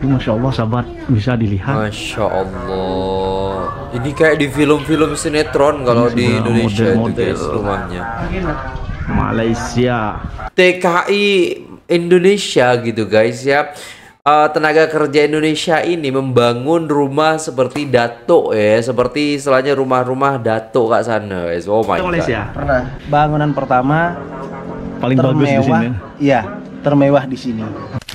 Itu Masya Allah sahabat, bisa dilihat. Masya Allah. Ini kayak di film-film sinetron kalau di Indonesia itu guys rumahnya. Malaysia. TKI Indonesia gitu guys ya. Tenaga kerja Indonesia ini membangun rumah seperti dato ya, seperti istilahnya rumah-rumah dato kak sana guys. Oh my god. Pernah. Bangunan pertama Paling bagus di sini. Iya, termewah di sini.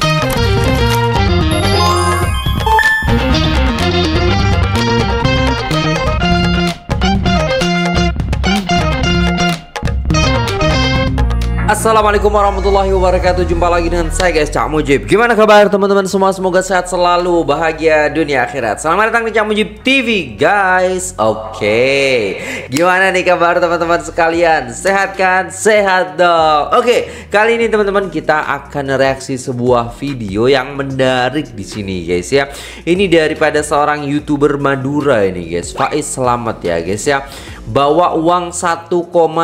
Assalamualaikum warahmatullahi wabarakatuh. Jumpa lagi dengan saya guys, Cak Mujib. Gimana kabar teman-teman semua? Semoga sehat selalu, bahagia dunia akhirat. Selamat datang di Cak Mujib TV guys. Oke, gimana nih kabar teman-teman sekalian? Sehat kan? Sehat dong. Oke, kali ini teman-teman kita akan reaksi sebuah video yang menarik di sini guys ya. Ini daripada seorang YouTuber Madura ini guys, Faiz Slamet ya guys ya. Bawa uang 1,3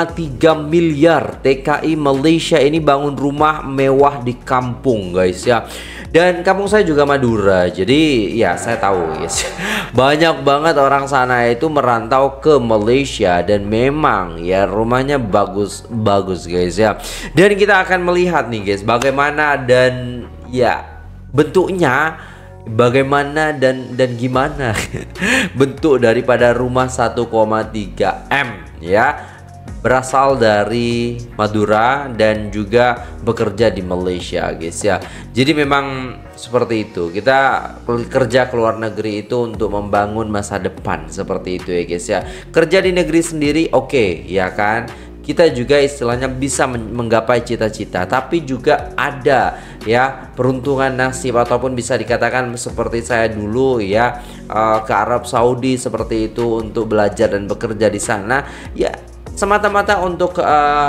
miliar, TKI Malaysia ini bangun rumah mewah di kampung guys ya. Dan kampung saya juga Madura, jadi ya saya tahu guys. Banyak banget orang sana itu merantau ke Malaysia dan memang ya rumahnya bagus guys ya. Dan kita akan melihat nih guys bagaimana dan ya bentuknya, bagaimana dan gimana bentuk daripada rumah 1,3 M ya, berasal dari Madura dan juga bekerja di Malaysia guys ya. Jadi memang seperti itu, kita kerja ke luar negeri itu untuk membangun masa depan seperti itu ya guys ya. Kerja di negeri sendiri oke, ya kan, kita juga istilahnya bisa menggapai cita-cita, tapi juga ada ya peruntungan nasib ataupun bisa dikatakan seperti saya dulu ya, ke Arab Saudi seperti itu untuk belajar dan bekerja di sana ya, semata-mata untuk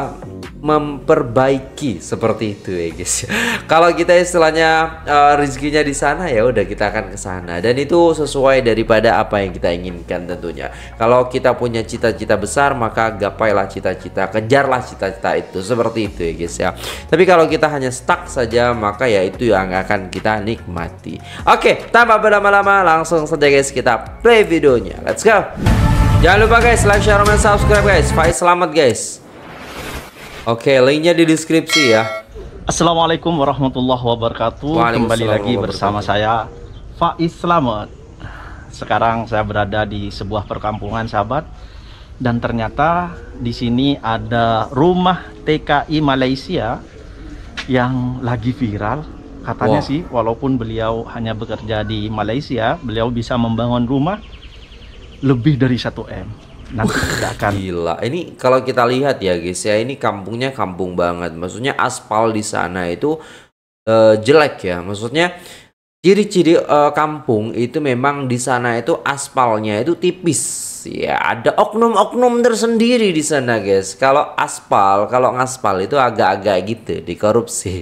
memperbaiki seperti itu ya guys. Kalau kita istilahnya rezekinya di sana ya udah kita akan ke sana, dan itu sesuai daripada apa yang kita inginkan tentunya. Kalau kita punya cita-cita besar maka gapailah cita-cita, kejarlah cita-cita itu seperti itu ya guys ya. Tapi kalau kita hanya stuck saja maka ya itu yang akan kita nikmati. Oke, tanpa berlama-lama langsung saja guys kita play videonya. Let's go. Jangan lupa guys like, share, dan subscribe guys. Faiz Slamet guys. Oke, linknya di deskripsi ya. Assalamualaikum warahmatullahi wabarakatuh. Kembali lagi bersama saya Faiz Slamet. Sekarang saya berada di sebuah perkampungan sahabat, dan ternyata di sini ada rumah TKI Malaysia yang lagi viral. Katanya sih walaupun beliau hanya bekerja di Malaysia, beliau bisa membangun rumah lebih dari 1 M. Nanti kita akan gila. Ini kalau kita lihat ya guys ya, ini kampungnya kampung banget. Maksudnya aspal di sana itu jelek ya. Maksudnya ciri-ciri kampung itu memang di sana itu aspalnya itu tipis ya. Ada oknum-oknum tersendiri di sana guys. Kalau ngaspal itu agak-agak gitu, dikorupsi.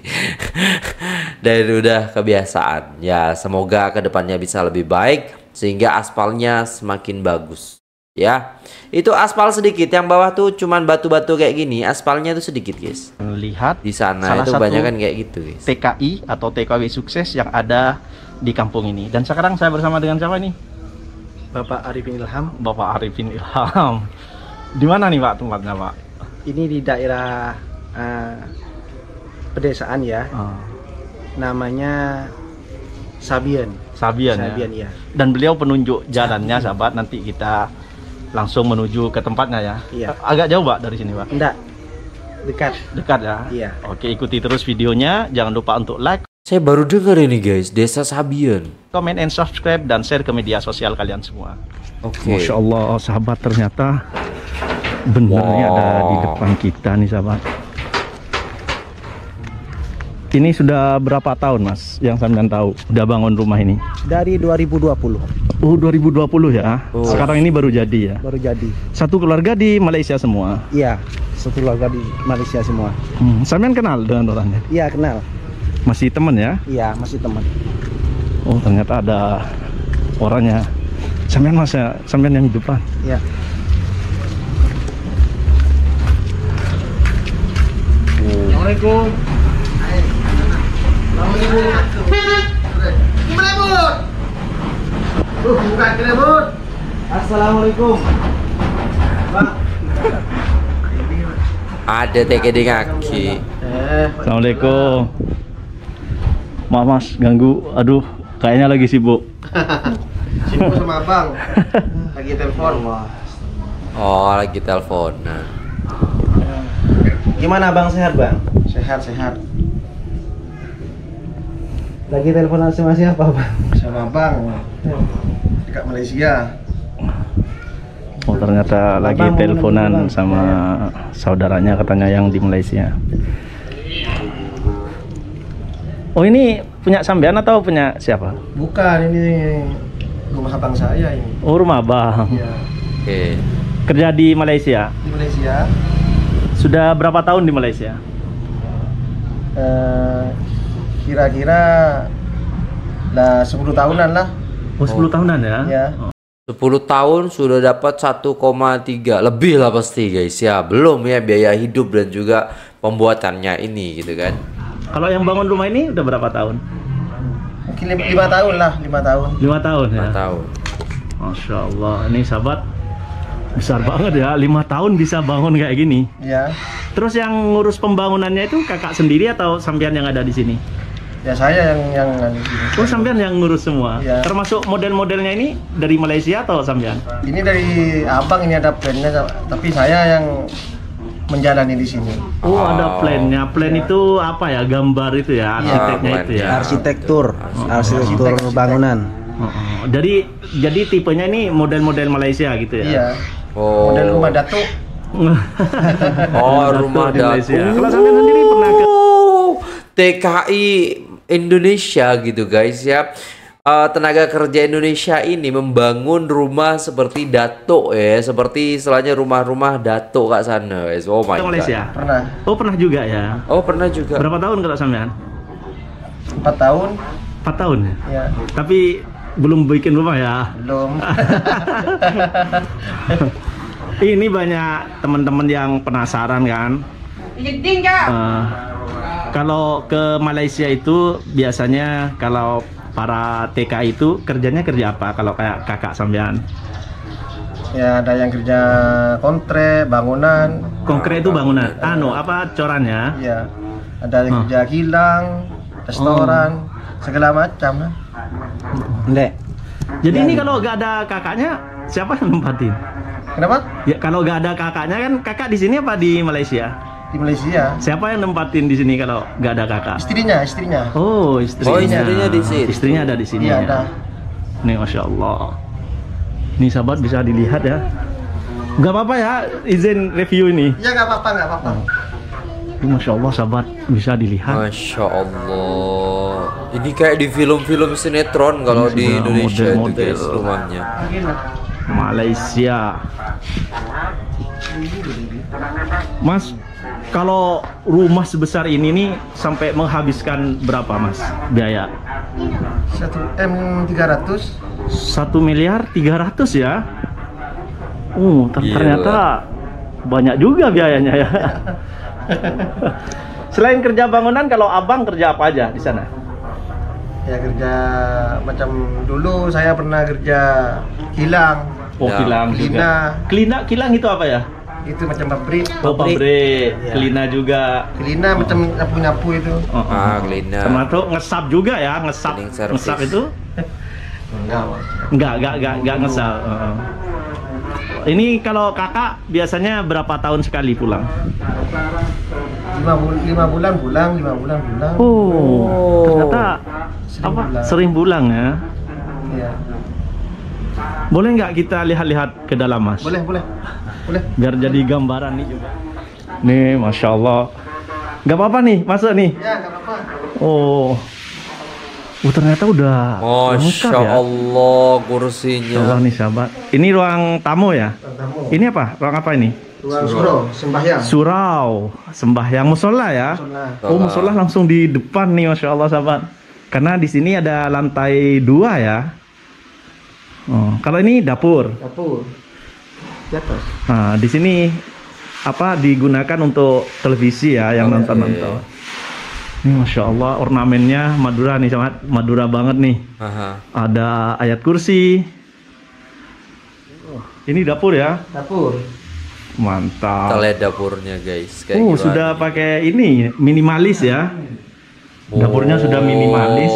Dan udah kebiasaan. Ya semoga kedepannya bisa lebih baik sehingga aspalnya semakin bagus. Ya, itu aspal sedikit, yang bawah tuh cuman batu-batu kayak gini, aspalnya tuh sedikit guys. Lihat di sana itu banyak kan kayak gitu guys. TKI atau TKW sukses yang ada di kampung ini. Dan sekarang saya bersama dengan siapa nih? Bapak Arifin Ilham. Bapak Arifin Ilham. Di mana nih Pak tempatnya Pak? Ini di daerah pedesaan ya. Namanya Sabian ya. Dan beliau penunjuk jalannya sahabat, nanti kita langsung menuju ke tempatnya ya. Iya. Agak jauh Pak dari sini Pak? Enggak, dekat ya. Iya. Oke, ikuti terus videonya, jangan lupa untuk like. Saya baru dengar ini guys, Desa Sabian. Comment and subscribe dan share ke media sosial kalian semua. Oke. Masya Allah sahabat, ternyata benarnya ada di depan kita nih sahabat. Ini sudah berapa tahun Mas yang sampean tahu udah bangun rumah ini? Dari 2020. Oh 2020 ya. Sekarang ini baru jadi ya. Baru jadi. Satu keluarga di Malaysia semua. Iya, satu keluarga di Malaysia semua. Sampean kenal dengan orangnya? Iya kenal. Masih teman ya? Iya masih teman. Oh ternyata ada orangnya. Sampean yang di depan. Iya. Assalamualaikum. Buka telepon. Assalamualaikum. Pak. Ada TKD kaki. Assalamualaikum. Maaf mas, ganggu. Aduh, kayaknya lagi sibuk. Sibuk sama abang. Lagi telepon. Oh, lagi telepon. Nah. Gimana bang, sehat bang? Sehat. Lagi teleponan sama siapa bang? Sama abang. Dekat Malaysia. Oh ternyata lagi Abang mau teleponan menunggu, Bang. sama saudaranya katanya yang di Malaysia. Oh ini punya sampean atau punya siapa? Bukan, ini rumah abang saya ini. Oh rumah abang. Iya. Oke. Kerja di Malaysia. Di Malaysia. Sudah berapa tahun di Malaysia? Kira-kira lah 10 tahunan lah. Oh 10 tahunan ya? Ya. 10 tahun sudah dapat 1,3 lebih lah pasti guys ya. Belum ya biaya hidup dan juga pembuatannya ini gitu kan. Kalau yang bangun rumah ini udah berapa tahun? Mungkin 5 tahun lah, 5 tahun. 5 tahun ya? 5 tahun. Masya Allah, ini sahabat besar banget ya, 5 tahun bisa bangun kayak gini. Ya. Terus yang ngurus pembangunannya itu kakak sendiri atau sampean yang ada di sini? Ya saya yang Oh sampean yang ngurus semua? Ya. Termasuk model-modelnya ini dari Malaysia atau sampean? ini dari abang, ini ada plannya, tapi saya yang menjalani di sini. Oh ada plannya, plan Ya. itu apa ya, gambar itu ya, arsiteknya itu ya? Arsitektur Arsitek. bangunan. Jadi tipenya ini model-model Malaysia gitu ya? Iya. Oh. Model rumah datuk. Oh, rumah di datuk. Malaysia. Kalau sampean sendiri pernah ke TKI Indonesia gitu guys ya. Tenaga kerja Indonesia ini membangun rumah seperti datuk ya, seperti istilahnya rumah-rumah datuk kak sana guys. Oh my ke Malaysia? god. Pernah. Oh pernah juga ya? Oh pernah juga. Berapa tahun kalau sampean? 4 tahun. 4 tahun ya? Ya. Tapi belum bikin rumah ya? Belum. Ini banyak teman-teman yang penasaran kan? Kalau ke Malaysia itu biasanya kalau para TKI itu kerjanya kerja apa? Kalau kayak kakak sampean? Ya ada yang kerja kontrak, bangunan. Konkret itu bangunan. Apa corannya? Iya. Ada yang kerja kilang, restoran, segala macam lah. Jadi ini kalau nggak ada kakaknya, siapa yang nempatin? Kenapa? Ya kalau nggak ada kakaknya kan, kakak di sini apa di Malaysia? Di Malaysia. Siapa yang nempatin di sini kalau nggak ada kakak? Istrinya. Oh istrinya. Oh, istrinya di sini. Istrinya ada di sini. Iya ya? ada. Nih masya Allah. Nih sahabat bisa dilihat ya. Nggak apa-apa ya izin review ini. Ya nggak apa-apa, nggak apa-apa. Ini masya Allah sahabat bisa dilihat. Masya Allah. Ini kayak di film-film sinetron kalau Ini di sudah Indonesia itu model-model. guys rumahnya. Malaysia. Mas, kalau rumah sebesar ini nih sampai menghabiskan berapa mas biaya? 1 M 300. 1 miliar 300 ya? Gila. Ternyata banyak juga biayanya ya. Selain kerja bangunan, kalau abang kerja apa aja di sana? Ya kerja macam dulu saya pernah kerja kilang. Oh Ya. kilang juga. Kilang itu apa ya? Itu macam pabrik. Oh pabrik. Ya. Kelina juga. Kelina macam nyapu-nyapu itu. Kelina. Termasuk ngesap juga ya, Cleaning service. ngesap itu? Enggak ngesap. Ini kalau kakak biasanya berapa tahun sekali pulang? 5 bulan pulang, 5 bulan pulang. Oh, ternyata sering pulang ya. Iya. Boleh nggak kita lihat-lihat ke dalam mas? Boleh. Biar jadi gambaran nih juga. Nih, masya Allah. Nggak apa-apa nih, masuk nih. Ya nggak apa-apa. Oh, ternyata udah lengkap Masya ya. Allah kursinya. Allah nih sahabat. Ini ruang tamu ya? Tamu. Ini apa? Ruang apa ini? Ruang surau, sembahyang. Surau, sembahyang musola ya? Musola. Oh, musola langsung di depan nih, masya Allah sahabat. Karena di sini ada lantai 2 ya. Oh, kalau ini dapur. Dapur. Di atas. Nah, di sini apa digunakan untuk televisi ya yang nonton-nonton. Ini Masya Allah ornamennya Madura nih, sangat Madura banget nih. Ada ayat kursi. Ini dapur ya? Dapur. Mantap. Kita lihat dapurnya guys. Kayak Sudah pakai ini minimalis ya. Dapurnya sudah minimalis.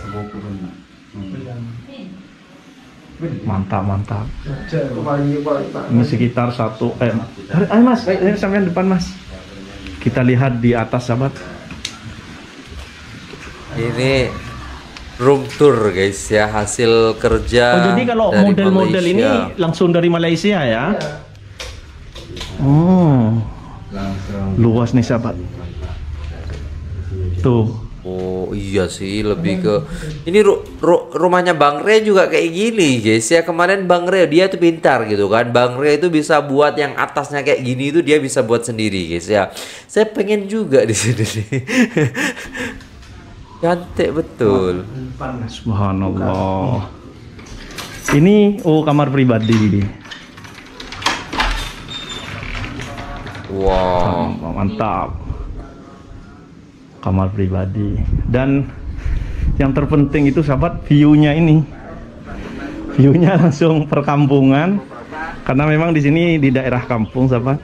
Mantap. Ini sekitar ayo mas, ini sampai depan mas. Kita lihat di atas sahabat. Ini room tour guys ya, hasil kerja. Oh jadi kalau model-model ini langsung dari Malaysia ya? Luas nih sahabat. Tuh. Oh iya sih, lebih ke ini rumahnya Bang Re juga kayak gini guys ya. Kemarin Bang Re dia tuh pintar gitu kan. Bang Re itu bisa buat yang atasnya kayak gini itu dia bisa buat sendiri guys ya. Saya pengen juga di sini nih. Cantik betul. Subhanallah. Ini kamar pribadi. Wow. Mantap. Kamar pribadi. Dan yang terpenting itu sahabat, view-nya ini. View-nya langsung perkampungan. Karena memang di sini di daerah kampung sahabat.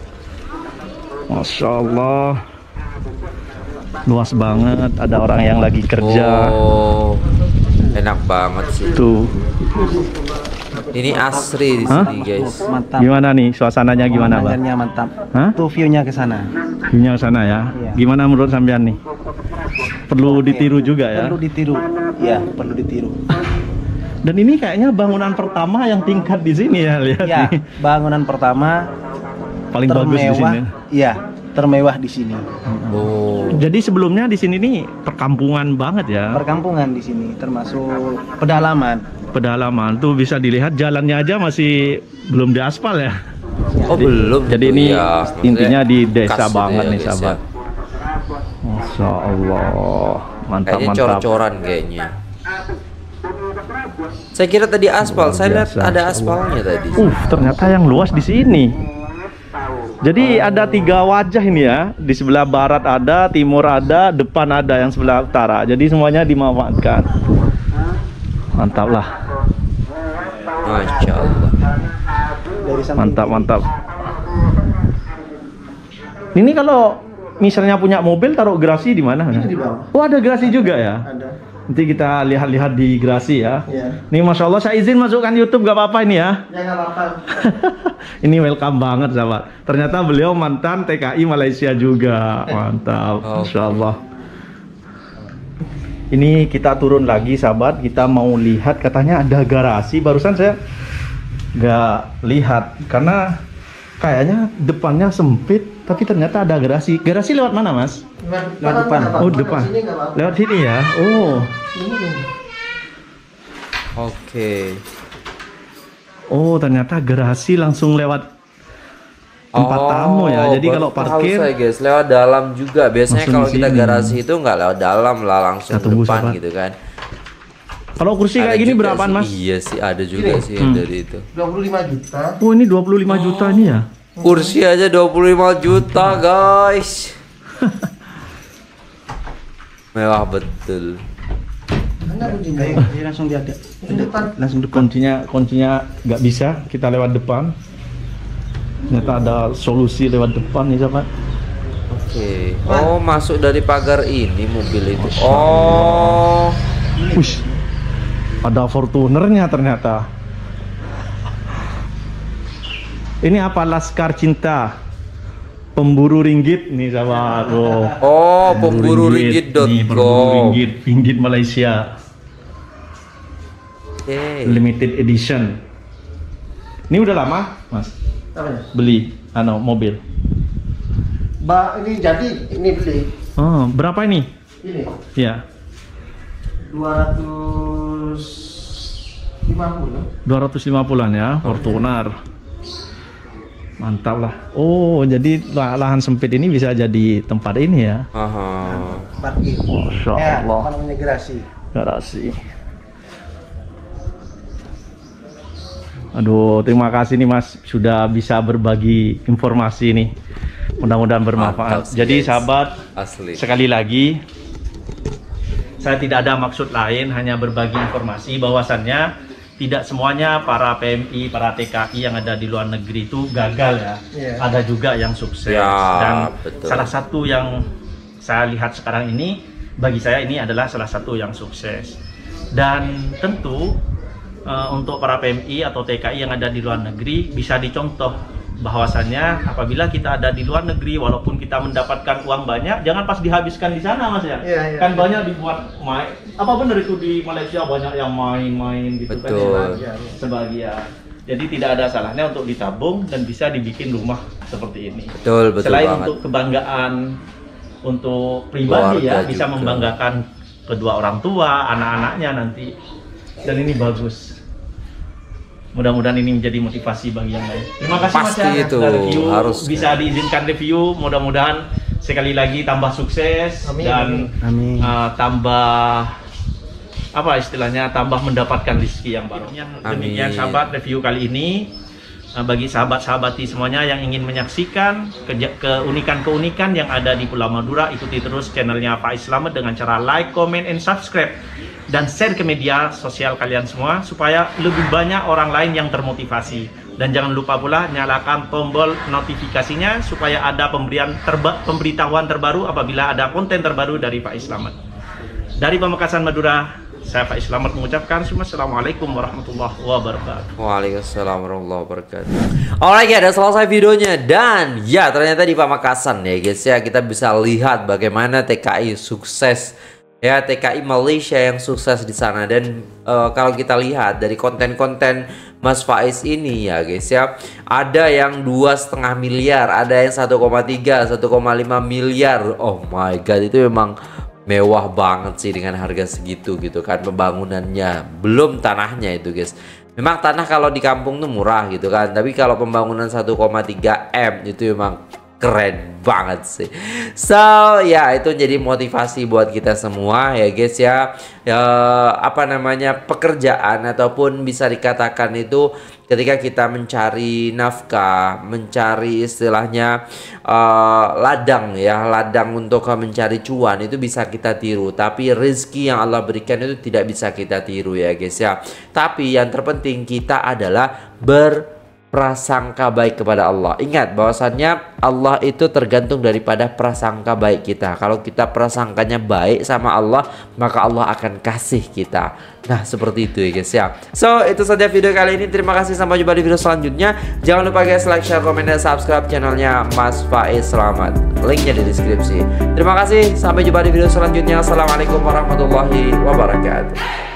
Masya Allah. Luas banget, ada orang yang lagi kerja. Oh, enak banget sih. Tuh. Ini asri di sini guys. Mantap. Gimana nih suasananya gimana, Bang? Pemandangannya mantap. Hah? Tuh view-nya ke sana. View-nya ke sana ya. Iya. Gimana menurut sampean nih? Perlu ditiru juga ya? Perlu ditiru. Ya, perlu ditiru. Dan ini kayaknya bangunan pertama yang tingkat di sini ya, lihat Ya, nih. bangunan pertama Paling bagus di sini. Iya, termewah di sini. Oh. Jadi sebelumnya di sini nih perkampungan banget ya. Perkampungan di sini, termasuk pedalaman. Pedalaman tuh bisa dilihat jalannya aja masih belum diaspal ya. Oh belum. Jadi gitu ini ya. intinya di desa Khas gitu banget ya, nih guys, sahabat. ya. Masya Allah, mantap Kayaknya mantap. cor-coran kayaknya. Saya kira tadi aspal. Saya lihat biasa, ada Masya aspalnya tadi. Ternyata yang luas di sini. Jadi ada 3 wajah ini ya. Di sebelah barat ada, timur ada, depan ada, yang sebelah utara. Jadi semuanya dimanfaatkan. Mantap lah. Masya Allah. Dari samping Mantap kiri. mantap. Ini kalau misalnya punya mobil taruh garasi di mana? Di bawah. Oh ada garasi juga ya. Ada. Nanti kita lihat-lihat di garasi ya. Iya. Nih Masya Allah, saya izin masukkan YouTube gak apa-apa ini ya. Ya nggak apa-apa. Ini welcome banget sahabat. Ternyata beliau mantan TKI Malaysia juga. Mantap. Masya Allah. Ini kita turun lagi sahabat. Kita mau lihat, katanya ada garasi. Barusan saya nggak lihat karena kayaknya depannya sempit, tapi ternyata ada garasi. Garasi lewat mana mas? Lewat depan. Oh depan. Lewat sini ya. Oh. Oke. Oh ternyata garasi langsung lewat tempat tamu ya. Jadi kalau parkir saya guys, lewat dalam juga. Biasanya langsung kalau di kita sini. garasi itu nggak lewat dalam lah, langsung Kita tunggu, depan sahabat. gitu kan. kalau kursi Ada kayak gini juga berapaan sih. mas? Iya sih, ada juga sih yang dari itu. 25 juta. Oh ini 25 juta ini ya. Kursi aja 25 juta guys. Mewah betul. Ayo, langsung diada. Langsung depan. Kuncinya nggak bisa, kita lewat depan. Ternyata ada solusi lewat depan nih sahabat. Oke. Oh, masuk dari pagar ini mobil itu. Oh. Wush, ada Fortunernya ternyata. Ini apa? Laskar Cinta, pemburu ringgit nih sahabat. Oh, pemburu Nih, pemburu ringgit.com. ringgit Malaysia. Oke. Limited edition. Ini udah lama mas Apanya? beli mobil. Ini jadi ini beli. Oh, berapa ini? Ini Ya, 250-an ya, Fortuner. Mantap lah. Oh, jadi lahan sempit ini bisa jadi tempat ini ya. Aha. parkir. Masya Ya, Allah. apa namanya gerasi. Garasi. Aduh, terima kasih nih Mas sudah bisa berbagi informasi nih. Mudah-mudahan bermanfaat. Mantap sih, Jadi guys. sahabat, Asli. sekali lagi Saya tidak ada maksud lain, hanya berbagi informasi bahwasannya tidak semuanya para PMI, para TKI yang ada di luar negeri itu gagal ya. Ada juga yang sukses. Dan betul. Salah satu yang saya lihat sekarang ini, bagi saya ini adalah salah satu yang sukses. Dan tentu untuk para PMI atau TKI yang ada di luar negeri bisa dicontoh bahwasannya apabila kita ada di luar negeri, walaupun kita mendapatkan uang banyak, jangan pas dihabiskan di sana, Mas ya. Kan banyak dibuat main. Apa benar itu di Malaysia banyak yang main-main gitu. Betul. Kan sebagian. Jadi tidak ada salahnya untuk ditabung dan bisa dibikin rumah seperti ini. Betul Selain banget. Untuk kebanggaan untuk pribadi ya, bisa membanggakan kedua orang tua, anak-anaknya nanti. Dan ini bagus. Mudah-mudahan ini menjadi motivasi bagi yang lain. Terima kasih Mas ya. Itu review harus bisa diizinkan review. Mudah-mudahan sekali lagi tambah sukses. Amin. Dan tambah apa istilahnya, tambah mendapatkan rezeki yang baru. Demikian sahabat review kali ini. Bagi sahabat-sahabati semuanya yang ingin menyaksikan keunikan-keunikan yang ada di Pulau Madura, ikuti terus channelnya Faiz Slamet dengan cara like, comment, and subscribe. Dan share ke media sosial kalian semua supaya lebih banyak orang lain yang termotivasi. Dan jangan lupa pula nyalakan tombol notifikasinya supaya ada pemberitahuan terbaru apabila ada konten terbaru dari Faiz Slamet. Dari Pamekasan Madura, saya Faiz Slamet mengucapkan Assalamualaikum warahmatullahi wabarakatuh. Waalaikumsalam warahmatullahi wabarakatuh. Alright ya, udah selesai videonya. Dan ya ternyata di Pamekasan ya guys ya, kita bisa lihat bagaimana TKI sukses. Ya, TKI Malaysia yang sukses di sana. Dan kalau kita lihat dari konten-konten Mas Faiz ini ya guys ya, ada yang 2,5 miliar, ada yang 1,3, 1,5 miliar. Oh my god, itu memang mewah banget sih dengan harga segitu gitu kan pembangunannya. Belum tanahnya itu guys. Memang tanah kalau di kampung tuh murah gitu kan, tapi kalau pembangunan 1,3 M itu memang keren banget sih. So ya, itu jadi motivasi buat kita semua ya guys ya. Apa namanya, pekerjaan ataupun bisa dikatakan itu ketika kita mencari nafkah, mencari istilahnya ladang ya, ladang untuk mencari cuan, itu bisa kita tiru. Tapi rezeki yang Allah berikan itu tidak bisa kita tiru ya guys ya. Tapi yang terpenting kita adalah prasangka baik kepada Allah. Ingat bahwasannya Allah itu tergantung daripada prasangka baik kita. Kalau kita prasangkanya baik sama Allah, maka Allah akan kasih kita. Nah seperti itu ya guys ya. So itu saja video kali ini. Terima kasih, sampai jumpa di video selanjutnya. Jangan lupa guys, like, share, komen, dan subscribe channelnya Mas Faiz Slamet. Linknya di deskripsi. Terima kasih, sampai jumpa di video selanjutnya. Assalamualaikum warahmatullahi wabarakatuh.